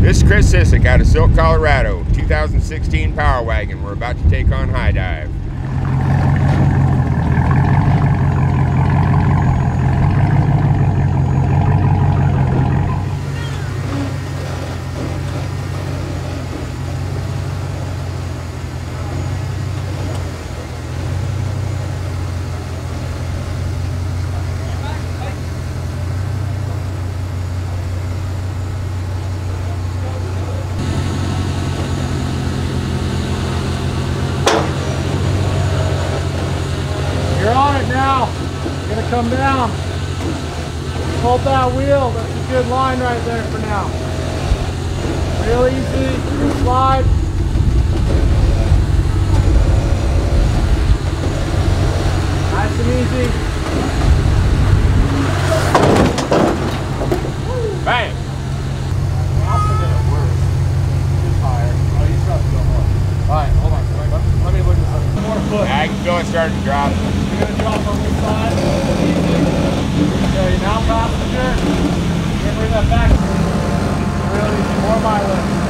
This is Chris Sissick out of Silk, Colorado, 2016 Power Wagon. We're about to take on high dive. You're on it now. You're gonna come down. Hold that wheel. That's a good line right there for now. Real easy. Slide. Nice and easy. Bang! Alright, hold on. Let me look at this. One more foot. I can feel it starting to drop. You're going to drop on this side. Okay, now passenger. Bring that back. Really, more mileage.